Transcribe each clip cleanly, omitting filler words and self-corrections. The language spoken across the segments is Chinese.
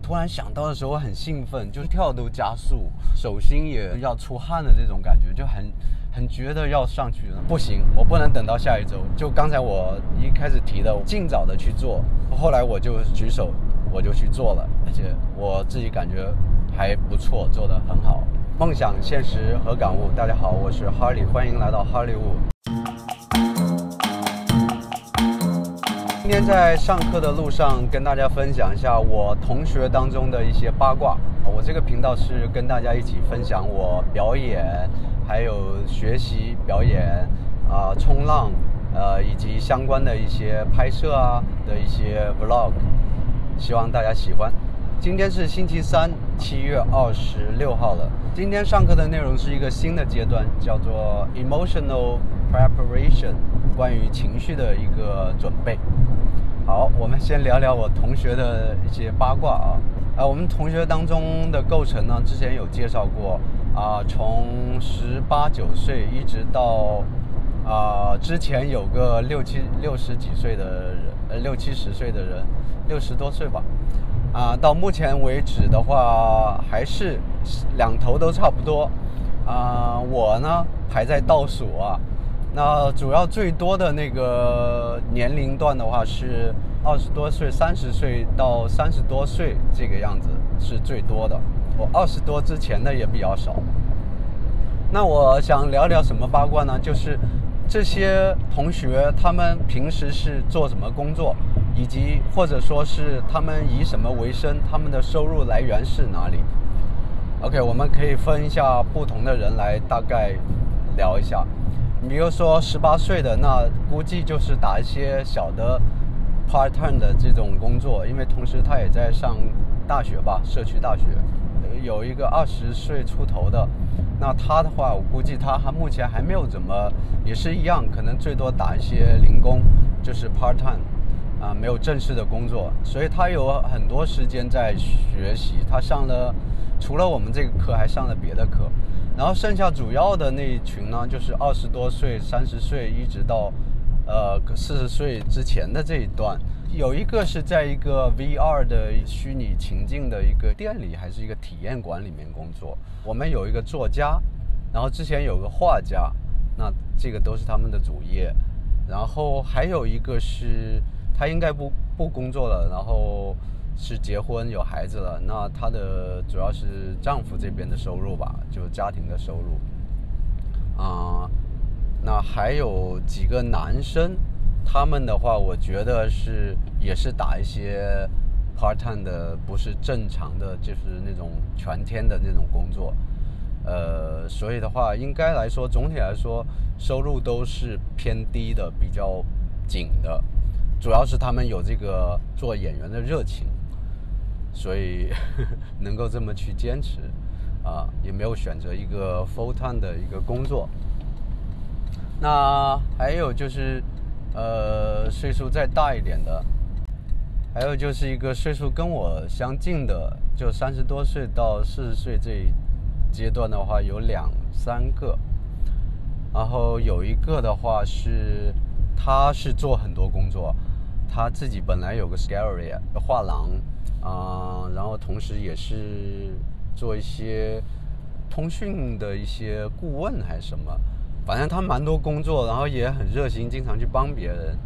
突然想到的时候很兴奋，就是跳都加速，手心也要出汗的这种感觉，就很觉得要上去了。不行，我不能等到下一周。就刚才我一开始提的，尽早的去做。后来我就举手，我就去做了，而且我自己感觉还不错，做得很好。梦想、现实和感悟。大家好，我是哈利，欢迎来到哈利坞。今天在上课的路上跟大家分享一下我同学当中的一些八卦。我这个频道是跟大家一起分享我表演，还有学习表演冲浪以及相关的一些拍摄的一些 vlog， 希望大家喜欢。今天是星期三，7月26号了。今天上课的内容是一个新的阶段，叫做 emotional preparation， 关于情绪的一个准备。好，我们先聊聊我同学的一些八卦我们同学当中的构成呢，之前有介绍过从18、19岁一直到之前有个60几岁的人，60、70岁的人，60多岁吧。到目前为止的话，还是两头都差不多。我呢排在倒数那主要最多的那个年龄段的话是20多岁、30岁到30多岁这个样子是最多的。我20多之前的也比较少。那我想聊聊什么八卦呢？就是这些同学他们平时是做什么工作，以及或者说是他们以什么为生，他们的收入来源是哪里。 OK， 我们可以分一下不同的人来大概聊一下。比如说18岁的，那估计就是打一些小的 part time 的这种工作，因为同时他也在上大学吧，社区大学。有一个20岁出头的，那他的话我估计他目前还没有怎么，也是一样，可能最多打一些零工，就是 part time 没有正式的工作，所以他有很多时间在学习。他上了除了我们这个课还上了别的课。然后剩下主要的那一群呢，就是20多岁、30岁一直到40岁之前的这一段。有一个是在一个 VR 的虚拟情境的一个店里，还是一个体验馆里面工作。我们有一个作家，然后之前有个画家，那这个都是他们的主业。然后还有一个是他应该不工作了，然后是结婚有孩子了，那她的主要是丈夫这边的收入吧，就是家庭的收入那还有几个男生，他们的话我觉得也是打一些 part time 的，不是正常的就是那种全天的那种工作。所以的话应该来说总体来说收入都是偏低的，比较紧的，主要是他们有这个做演员的热情，所以能够这么去坚持也没有选择一个 full time 的一个工作。那还有就是岁数再大一点的，还有就是一个岁数跟我相近的，就30多岁到40岁这一阶段的话有2、3个。然后有一个的话他是做很多工作，他自己本来有个 gallery 画廊然后同时也是做一些通讯的一些顾问还是什么，反正他蛮多工作，然后也很热心，经常去帮别人。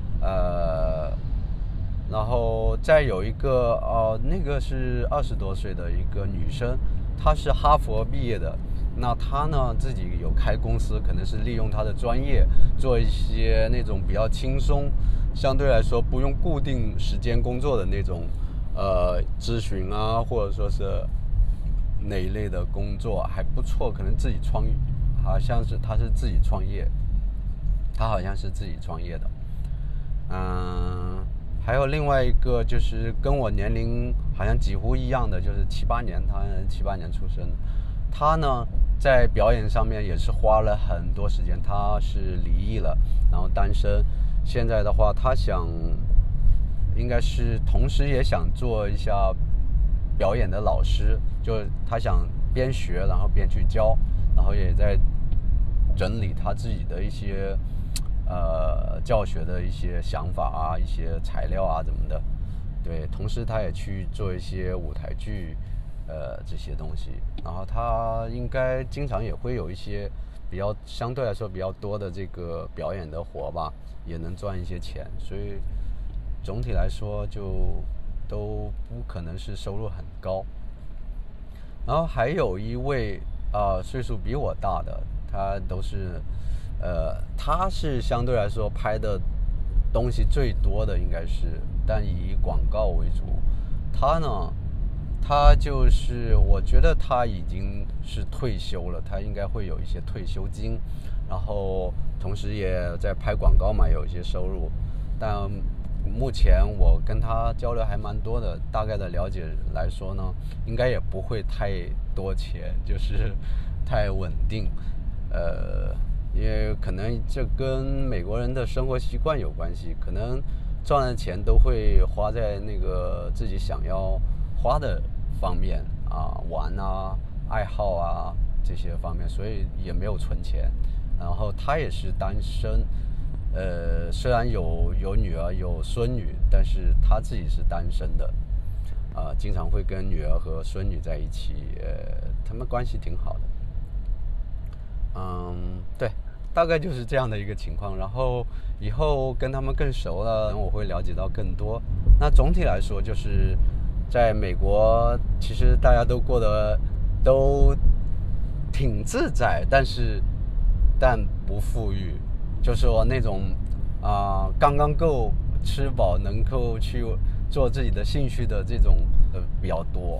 然后再有一个那个是20多岁的一个女生，她是哈佛毕业的。那她呢自己有开公司，可能是利用她的专业做一些那种比较轻松，相对来说不用固定时间工作的那种咨询或者说是哪一类的工作还不错，可能自己创业，好像是他是自己创业，他好像是自己创业的。还有另外一个就是跟我年龄好像几乎一样的，就是78年，他78年出生。他呢在表演上面也是花了很多时间，他是离异了，然后单身。现在的话他应该是同时也想做一下表演的老师，就是他想边学然后边去教，然后也在整理他自己的一些教学的一些想法一些材料怎么的。 对，同时他也去做一些舞台剧，这些东西。然后他应该经常也会有一些相对来说比较多的这个表演的活吧，也能赚一些钱。所以总体来说就都不可能是收入很高。然后还有一位岁数比我大的，他都是他是相对来说拍的东西最多的应该是，但以广告为主。他呢，他就是我觉得他已经是退休了，他应该会有一些退休金，然后同时也在拍广告嘛，有一些收入。但目前我跟他交流还蛮多的，大概的了解来说呢，应该也不会太多钱，就是太稳定。因为可能这跟美国人的生活习惯有关系，可能赚的钱都会花在那个自己想要花的方面啊，玩啊、爱好啊这些方面，所以也没有存钱。然后他也是单身，虽然有女儿有孙女，但是他自己是单身的，经常会跟女儿和孙女在一起，他们关系挺好的。对，大概就是这样的一个情况。然后以后跟他们更熟了，我会了解到更多。那总体来说，就是在美国，其实大家都过得都挺自在，但不富裕，就是说那种刚刚够吃饱，能够去做自己的兴趣的这种比较多。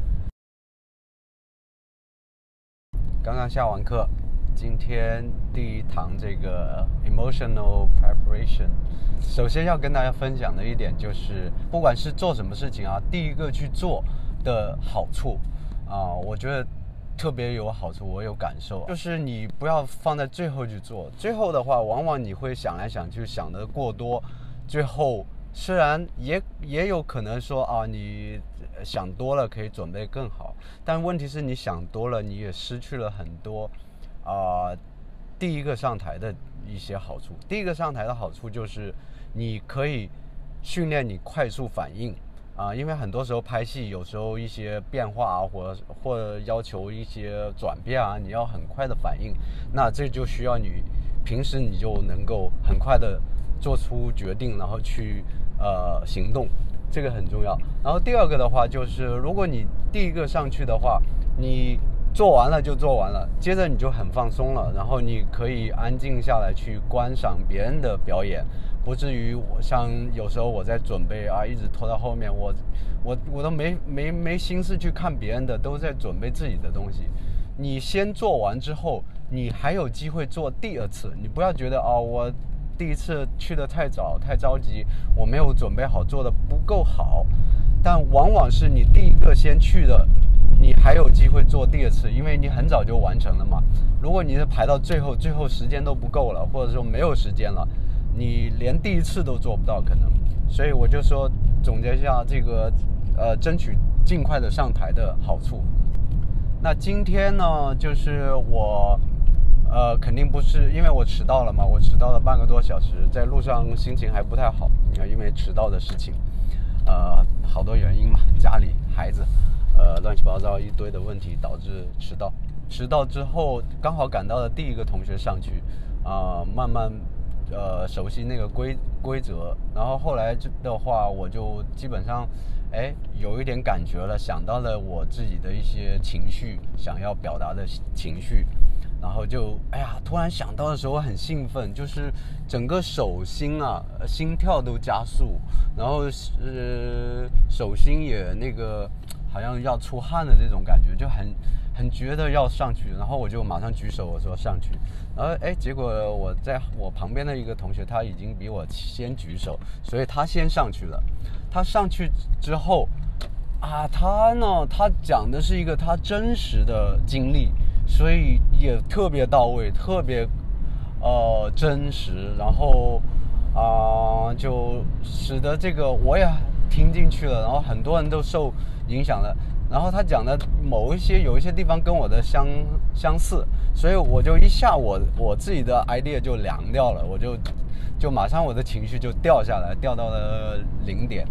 刚刚下完课，今天第一堂这个 emotional preparation， 首先要跟大家分享的一点就是，不管是做什么事情第一个去做的好处我觉得特别有好处，我有感受，就是你不要放在最后去做。最后的话，往往你会想来想去，想得过多，最后虽然也有可能说你想多了可以准备更好，但问题是你想多了，你也失去了很多第一个上台的一些好处。第一个上台的好处就是你可以训练你快速反应因为很多时候拍戏，有时候一些变化或者要求一些转变你要很快的反应，那这就需要你平时你就能够很快的做出决定，然后去行动，这个很重要。然后第二个的话就是，如果你第一个上去的话，你做完了就做完了，接着你就很放松了，然后你可以安静下来去观赏别人的表演，不至于像有时候我在准备一直拖到后面，我都没心思去看别人的，都在准备自己的东西。你先做完之后，你还有机会做第二次，你不要觉得我第一次去的太早太着急，我没有准备好，做的不够好。但往往是你第一个先去的，你还有机会做第二次，因为你很早就完成了嘛。如果你是排到最后时间都不够了，或者说没有时间了，你连第一次都做不到可能。所以我就说总结一下这个争取尽快的上台的好处。那今天呢，就是我肯定不是因为我迟到了嘛，我迟到了半个多小时，在路上心情还不太好因为迟到的事情，好多原因嘛，家里孩子乱七八糟一堆的问题导致迟到。迟到之后刚好赶到了第一个同学上去慢慢熟悉那个规则，然后后来的话我就基本上有一点感觉了，想到了我自己的一些情绪，想要表达的情绪，然后就突然想到的时候很兴奋，就是整个手心心跳都加速，然后手心也那个好像要出汗的这种感觉，就很觉得要上去，然后我就马上举手我说上去，然后结果我在我旁边的一个同学他已经比我先举手，所以他先上去了。他上去之后他讲的是一个他真实的经历，所以也特别到位，特别真实，然后就使得这个我也听进去了，然后很多人都受影响了。然后他讲的有一些地方跟我的相似，所以我就一下我自己的 idea 就凉掉了，我就马上我的情绪就掉下来，掉到了0点。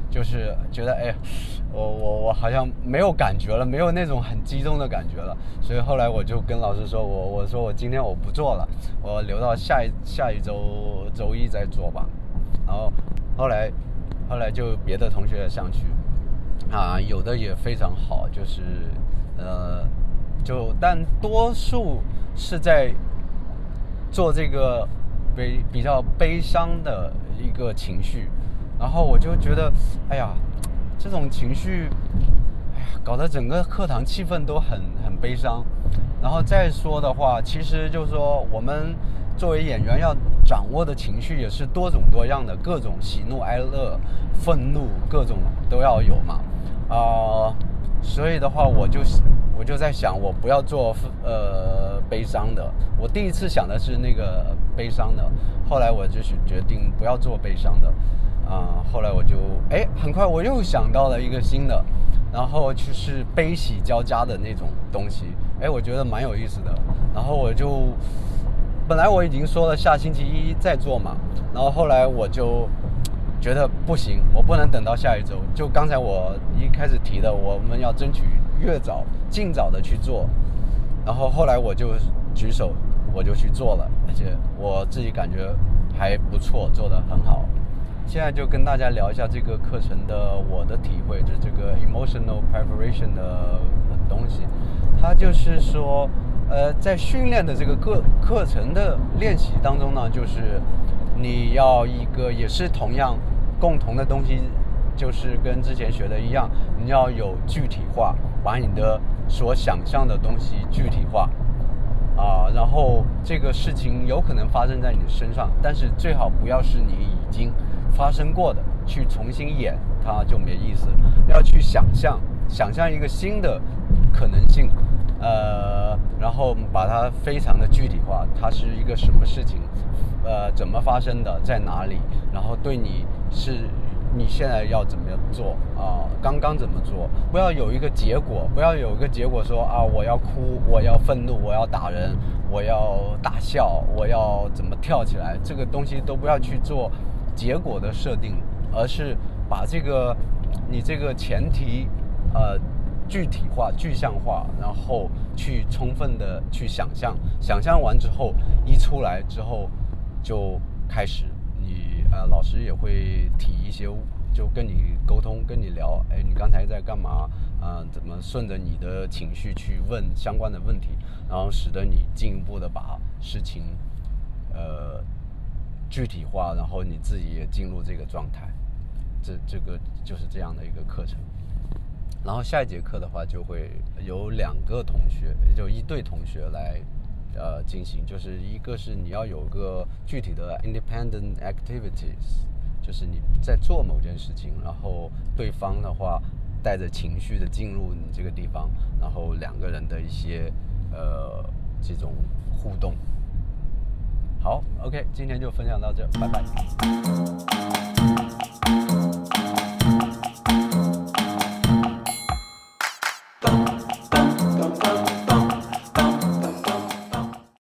就是觉得哎，我好像没有感觉了，没有那种很激动的感觉了，所以后来我就跟老师说，我说我今天我不做了，我留到下一周一再做吧。然后后来就别的同学也上去啊，有的也非常好，就是但多数是在做这个比较悲伤的一个情绪，然后我就觉得，哎呀，这种情绪，哎呀，搞得整个课堂气氛都很悲伤。然后再说的话，其实就是说，我们作为演员要掌握的情绪也是多种多样的，各种喜怒哀乐、愤怒，各种都要有嘛。所以的话，我就在想，我不要做悲伤的。我第一次想的是那个悲伤的，后来我就决定不要做悲伤的。后来我就很快我又想到了一个新的，然后就是悲喜交加的那种东西。我觉得蛮有意思的。然后本来我已经说了下星期一再做嘛，然后后来我就觉得不行，我不能等到下一周。就刚才我一开始提的，我们要争取尽早的去做。然后后来我就举手，我就去做了，而且我自己感觉还不错，做得很好。现在就跟大家聊一下这个课程的我的体会，就是这个 emotional preparation 的东西。它就是说，在训练的这个课程的练习当中呢，就是你要一个也是同样共同的东西，就是跟之前学的一样，你要有具体化，把你的所想象的东西具体化。然后这个事情有可能发生在你身上，但是最好不要是你已经发生过的，去重新演它就没意思。要去想象一个新的可能性，然后把它非常的具体化，它是一个什么事情，怎么发生的，在哪里，然后对你现在要怎么做刚刚怎么做，不要有一个结果，说我要哭，我要愤怒，我要打人，我要大笑，我要怎么跳起来，这个东西都不要去做结果的设定，而是把你这个前提具体化、具象化，然后去充分的去想象完之后，一出来之后就开始。老师也会提一些，就跟你沟通，跟你聊，你刚才在干嘛？怎么顺着你的情绪去问相关的问题，然后使得你进一步的把事情具体化，然后你自己也进入这个状态。这个就是这样的一个课程。然后下一节课的话，就会有2个同学，就一对同学来进行，就是一个是你要有个具体的 independent activities， 就是你在做某件事情，然后对方的话带着情绪的进入你这个地方，然后2个人的一些这种互动。好 ，OK， 今天就分享到这，拜拜。